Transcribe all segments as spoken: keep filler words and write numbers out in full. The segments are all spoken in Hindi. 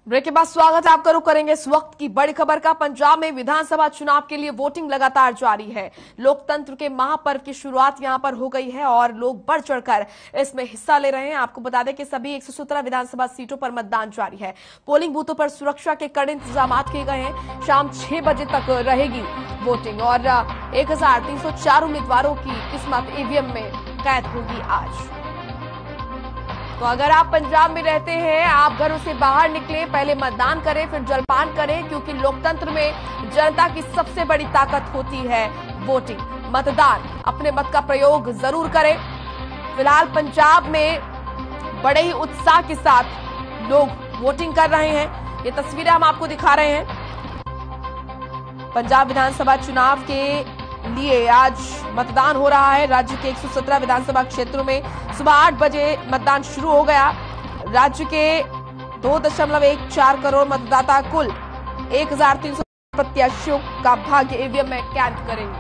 ब्रेक के बाद स्वागत है आपका। रुख करेंगे इस वक्त की बड़ी खबर का। पंजाब में विधानसभा चुनाव के लिए वोटिंग लगातार जारी है। लोकतंत्र के महापर्व की शुरुआत यहां पर हो गई है और लोग बढ़ चढ़कर इसमें हिस्सा ले रहे हैं। आपको बता दें कि सभी एक सौ सत्रह विधानसभा सीटों पर मतदान जारी है। पोलिंग बूथों पर सुरक्षा के कड़े इंतजाम किए गए हैं। शाम छह बजे तक रहेगी वोटिंग और एक हजार तीन सौ चार उम्मीदवारों की किस्मत ईवीएम में कैद होगी आज। तो अगर आप पंजाब में रहते हैं, आप घरों से बाहर निकले, पहले मतदान करें, फिर जलपान करें, क्योंकि लोकतंत्र में जनता की सबसे बड़ी ताकत होती है वोटिंग। मतदान, अपने मत का प्रयोग जरूर करें। फिलहाल पंजाब में बड़े ही उत्साह के साथ लोग वोटिंग कर रहे हैं। ये तस्वीरें हम आपको दिखा रहे हैं। पंजाब विधानसभा चुनाव के लिए आज मतदान हो रहा है। राज्य के एक सौ सत्रह विधानसभा क्षेत्रों में सुबह आठ बजे मतदान शुरू हो गया। राज्य के दो दशमलव एक चार करोड़ मतदाता कुल एक हजार तीन सौ प्रत्याशियों का भाग्य ईवीएम में कैद करेंगे।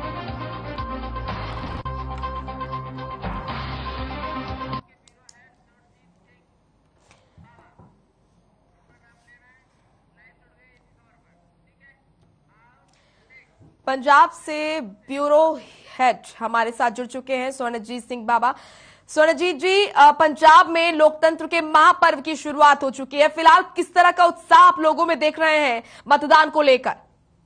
पंजाब से ब्यूरो हेड हमारे साथ जुड़ चुके हैं स्वर्णजीत सिंह बाबा। स्वर्णजीत जी, पंजाब में लोकतंत्र के महापर्व की शुरुआत हो चुकी है। फिलहाल किस तरह का उत्साह आप लोगों में देख रहे हैं मतदान को लेकर?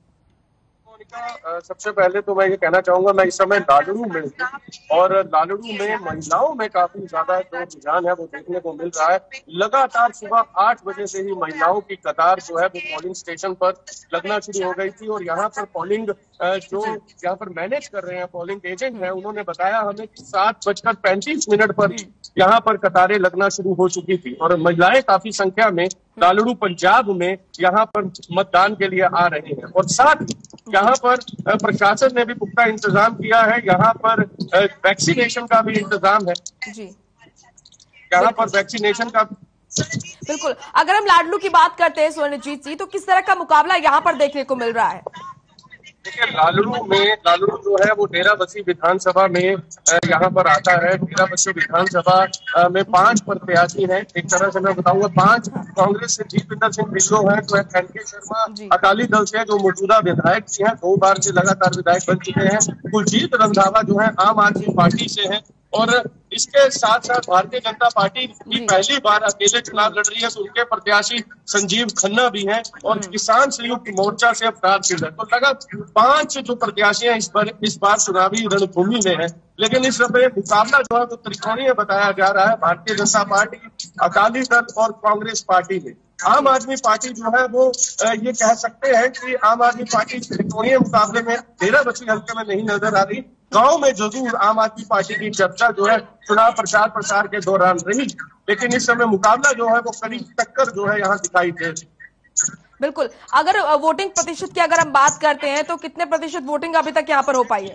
सबसे पहले तो मैं ये कहना चाहूंगा, मैं इस समय लालड़ू में हूं और लालड़ू में महिलाओं में काफी ज्यादा जो रुझान है वो देखने को मिल रहा है। लगातार सुबह आठ बजे से ही महिलाओं की कतार जो है वो पोलिंग स्टेशन पर लगना शुरू हो गई थी और यहाँ पर पोलिंग जो यहाँ पर मैनेज कर रहे हैं पोलिंग एजेंट है, उन्होंने बताया हमें कि सात बजकर पैंतीस मिनट पर ही यहाँ पर कतारें लगना शुरू हो चुकी थी और महिलाएं काफी संख्या में लालड़ू पंजाब में यहाँ पर मतदान के लिए आ रहे हैं। और साथ ही यहाँ पर प्रशासन ने भी पुख्ता इंतजाम किया है। यहाँ पर वैक्सीनेशन का भी इंतजाम है जी। यहाँ पर वैक्सीनेशन का बिल्कुल। अगर हम लाडलू की बात करते हैं स्वर्णजीत जी, तो किस तरह का मुकाबला यहाँ पर देखने को मिल रहा है? देखिए, लालड़ू में लालड़ू जो है वो डेराबस्सी विधानसभा में यहाँ पर आता है। डेराबस्सी विधानसभा में पांच प्रत्याशी हैं। एक तरह से मैं बताऊंगा, पांच कांग्रेस से जीतविंदर सिंह ढिल्लों हैं, तो एन के शर्मा अकाली दल से जो मौजूदा विधायक भी हैं, दो बार से लगातार विधायक बन चुके हैं। कुलजीत रंधावा जो है आम आदमी पार्टी से है और इसके साथ साथ भारतीय जनता पार्टी की पहली बार अकेले चुनाव लड़ रही है, तो उनके प्रत्याशी संजीव खन्ना भी हैं और किसान संयुक्त मोर्चा से अवतार सिंह है। तो लगातार पांच जो प्रत्याशी हैं इस बार इस बार चुनावी रणभूमि में है। लेकिन इस समय मुकाबला जो है वो त्रिकोणीय बताया जा रहा है, भारतीय जनता पार्टी, अकाली दल और कांग्रेस पार्टी में। आम आदमी पार्टी जो है वो ये कह सकते हैं कि आम आदमी पार्टी त्रिकोणीय मुकाबले में डेराबस्सी हल्के में नहीं नजर आ रही। गांव में जरूर आम आदमी पार्टी की चर्चा जो है चुनाव प्रचार प्रसार के दौरान रही, लेकिन इस समय मुकाबला जो है वो करीब टक्कर जो है यहाँ दिखाई दे। बिल्कुल। अगर वोटिंग प्रतिशत की अगर हम बात करते हैं तो कितने प्रतिशत वोटिंग अभी तक यहाँ पर हो पाई है?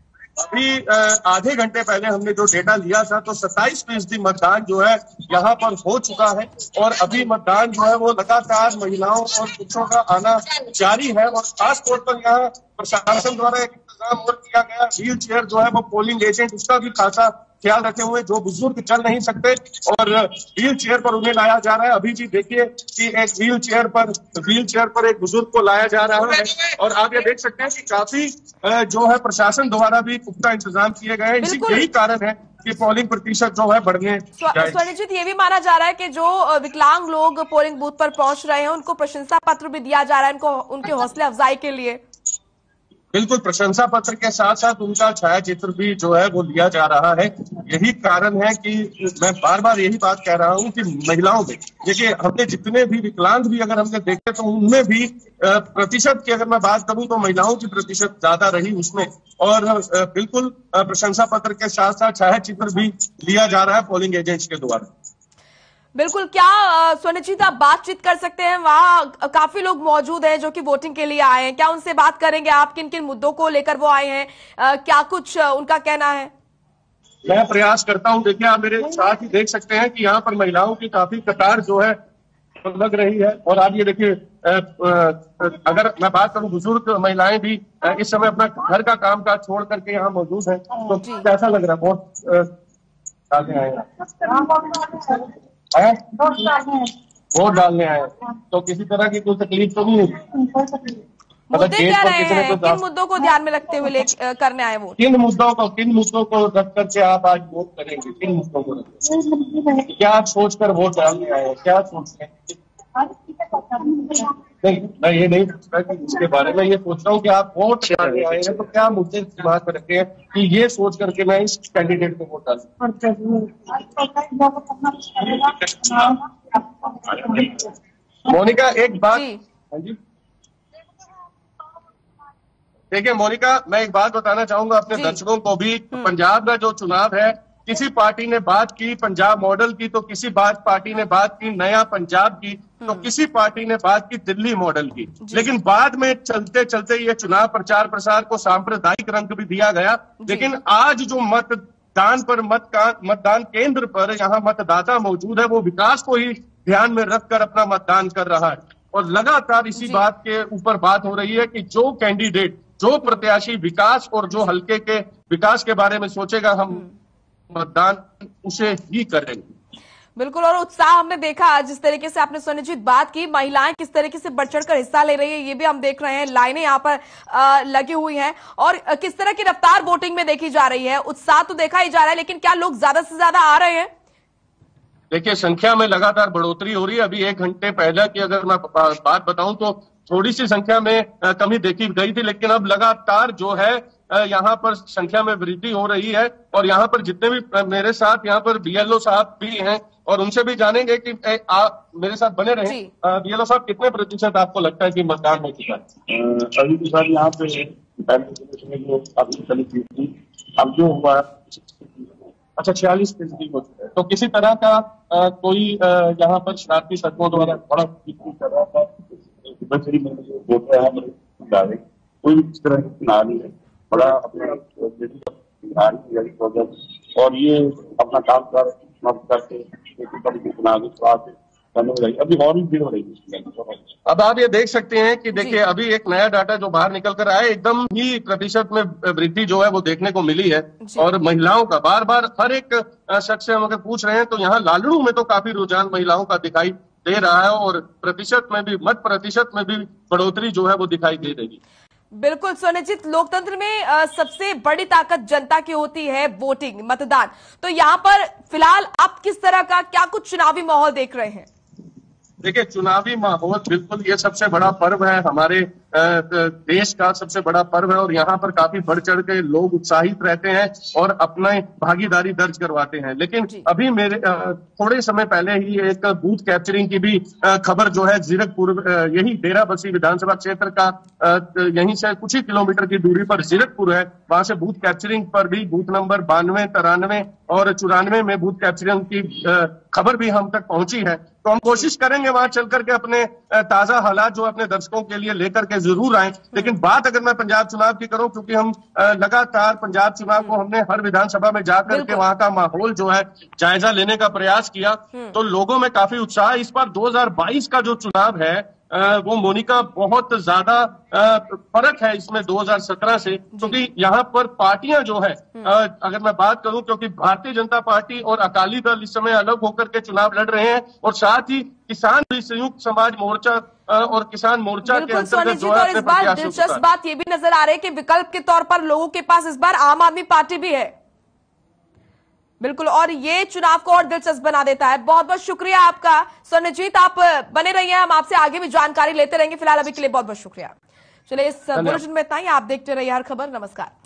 अभी आधे घंटे पहले हमने जो डेटा लिया था तो सत्ताईस फीसदी मतदान जो है यहाँ पर हो चुका है और अभी मतदान जो है वो लगातार महिलाओं और पुरुषों का आना जारी है। और खास तौर पर यहाँ प्रशासन द्वारा एक इंतजाम और किया गया, व्हील चेयर जो है वो पोलिंग एजेंट उसका भी खासा ख्याल रखे हुए, जो बुजुर्ग चल नहीं सकते और व्हील चेयर पर उन्हें लाया जा रहा है। अभी भी देखिए कि एक व्हील चेयर पर व्हील चेयर पर एक बुजुर्ग को लाया जा रहा है और आप ये देख सकते हैं कि काफी जो है प्रशासन द्वारा भी पुख्ता इंतजाम किए गए हैं। इसी यही कारण है कि पोलिंग प्रतिशत जो है बढ़ने। स्वर्णजीत, ये भी माना जा रहा है कि जो विकलांग लोग पोलिंग बूथ पर पहुंच रहे हैं उनको प्रशंसा पत्र भी दिया जा रहा है, उनको उनके हौसले अफजाई के लिए। बिल्कुल, प्रशंसा पत्र के साथ साथ उनका छायाचित्र भी जो है वो लिया जा रहा है। यही कारण है कि मैं बार बार यही बात कह रहा हूं कि महिलाओं में, देखिए हमने जितने भी विकलांग भी अगर हमने देखे तो उनमें भी प्रतिशत की अगर मैं बात करूं तो महिलाओं की प्रतिशत ज्यादा रही उसमें। और बिल्कुल प्रशंसा पत्र के साथ साथ छायाचित्र भी लिया जा रहा है पोलिंग एजेंट्स के द्वारा। बिल्कुल। क्या स्वर्णजीत आप बातचीत कर सकते हैं? वहाँ काफी लोग मौजूद हैं जो कि वोटिंग के लिए आए हैं, क्या उनसे बात करेंगे आप? किन किन मुद्दों को लेकर वो आए हैं, आ, क्या कुछ उनका कहना है? मैं प्रयास करता हूं। देखिए, आप मेरे साथ ही देख सकते हैं कि यहाँ पर महिलाओं की काफी कतार जो है लग रही है और आप ये देखिए, अगर मैं बात करूं बुजुर्ग महिलाएं भी इस समय अपना घर का काम काज छोड़ करके यहाँ मौजूद है, तो कैसा लग रहा है? बहुत आगे आएगा। वोट डालने आए तो किसी तरह की कोई तकलीफ तो नहीं है? मुद्दे क्या रहे हैं, किन मुद्दों को ध्यान में रखते हुए ले करने आए वोट? किन मुद्दों को किन मुद्दों को रख करके आप आज वोट करेंगे? किन मुद्दों को रख क्या आप सोचकर वोट डालने आए हैं? क्या सोचते हैं? नहीं, मैं ये नहीं सोचता कि इसके बारे में, ये सोच रहा हूँ कि आप वोट डालने आए हैं तो क्या मुद्दे दिमाग में रखे हैं कि ये सोच करके मैं इस कैंडिडेट को वोट डालूं। मोनिका एक बात, हाँ जी देखिए मोनिका, मैं एक बात बताना चाहूंगा अपने दर्शकों को भी। पंजाब का जो चुनाव है, किसी पार्टी ने बात की पंजाब मॉडल की, तो किसी बात पार्टी ने बात की नया पंजाब की, तो किसी पार्टी ने बात की दिल्ली मॉडल की। लेकिन बाद में चलते चलते ये चुनाव प्रचार प्रसार को सांप्रदायिक रंग भी दिया गया। लेकिन आज जो मतदान पर मत का मतदान केंद्र पर यहाँ मतदाता मौजूद है, वो विकास को ही ध्यान में रखकर अपना मतदान कर रहा है। और लगातार इसी बात के ऊपर बात हो रही है कि जो कैंडिडेट, जो प्रत्याशी विकास और जो हल्के के विकास के बारे में सोचेगा, हम मतदान उसे ही करेंगे। बिल्कुल, और उत्साह हमने देखा जिस तरीके से आपने सुनिश्चित बात की, महिलाएं किस तरीके से बढ़ चढ़कर हिस्सा ले रही है ये भी हम देख रहे हैं। लाइनें यहाँ पर आ, लगी हुई हैं और किस तरह की रफ्तार वोटिंग में देखी जा रही है। उत्साह तो देखा ही जा रहा है, लेकिन क्या लोग ज्यादा से ज्यादा आ रहे हैं? देखिए संख्या में लगातार बढ़ोतरी हो रही है। अभी एक घंटे पहले की अगर मैं बात बताऊं तो थोड़ी सी संख्या में कमी देखी गई थी, लेकिन अब लगातार जो है यहाँ पर संख्या में वृद्धि हो रही है। और यहाँ पर जितने भी मेरे साथ यहाँ पर बीएलओ साहब भी हैं और उनसे भी जानेंगे कि आप मेरे साथ बने रहे। बीएलओ साहब, कितने प्रतिशत आपको लगता है कि मतदान हो चुका है? अभी तो सर यहाँ पे जो अभी चली थी, अब जो हुआ अच्छा छियालीस फीसदी हो चुका है। तो किसी तरह का आ, कोई आ, यहाँ पर शरारती तत्वों द्वारा बड़ा कर रहा था, कोई इस तरह की चुनाव नहीं है, बड़ा अपने और ये अपना काम कर करके चुनाव अभी और भी भीड़ हो रही है। अब आप ये देख सकते हैं कि देखिए अभी एक नया डाटा जो बाहर निकल कर आया, एकदम ही प्रतिशत में वृद्धि जो है वो देखने को मिली है। और महिलाओं का बार बार हर एक शख्स से हम अगर पूछ रहे हैं तो यहाँ लालड़ू में तो काफी रुझान महिलाओं का दिखाई दे रहा है और प्रतिशत में भी मत प्रतिशत में भी बढ़ोतरी जो है वो दिखाई दे रही है। बिल्कुल सुनिश्चित, लोकतंत्र में आ, सबसे बड़ी ताकत जनता की होती है वोटिंग, मतदान। तो यहाँ पर फिलहाल आप किस तरह का क्या कुछ चुनावी माहौल देख रहे हैं? देखिए चुनावी माहौल बिल्कुल ये सबसे बड़ा पर्व है, हमारे देश का सबसे बड़ा पर्व है और यहाँ पर काफी बढ़ चढ़ के लोग उत्साहित रहते हैं और अपने भागीदारी दर्ज करवाते हैं। लेकिन अभी मेरे थोड़े समय पहले ही एक बूथ कैप्चरिंग की भी खबर जो है जीरकपुर, यही डेरा बस्सी विधानसभा क्षेत्र का यहीं से कुछ ही किलोमीटर की दूरी पर जीरकपुर है, वहां से बूथ कैप्चरिंग पर भी बूथ नंबर बानवे तिरानवे और चौरानवे में बूथ कैप्चरिंग की खबर भी हम तक पहुंची है। तो हम कोशिश करेंगे वहां चल करके अपने ताजा हालात जो अपने दर्शकों के लिए लेकर के जरूर आए। लेकिन बात अगर मैं पंजाब चुनाव की करूं, क्योंकि हम लगातार पंजाब चुनाव को हमने हर विधानसभा में जाकर के वहां का माहौल जो है जायजा लेने का प्रयास किया, तो लोगों में काफी उत्साह। इस बार दो हजार बाईस का जो चुनाव है वो मोनिका बहुत ज्यादा फर्क है इसमें दो हजार सत्रह से, क्योंकि यहाँ पर पार्टियां जो है अगर मैं बात करूं, क्योंकि भारतीय जनता पार्टी और अकाली दल इस समय अलग होकर के चुनाव लड़ रहे हैं और साथ ही किसान भी संयुक्त समाज मोर्चा और किसान मोर्चा के अंतर्गत जो है। इस बार दिलचस्प बात ये भी नजर आ रही है कि विकल्प के तौर पर लोगों के पास इस बार आम आदमी पार्टी भी है। बिल्कुल, और ये चुनाव को और दिलचस्प बना देता है। बहुत बहुत शुक्रिया आपका सुनिश्चित, आप बने रहिए, हम आपसे आगे भी जानकारी लेते रहेंगे। फिलहाल अभी के लिए बहुत बहुत शुक्रिया। चलिए इस बुलेटिन में इतना ही, आप देखते रहिए हर खबर। नमस्कार।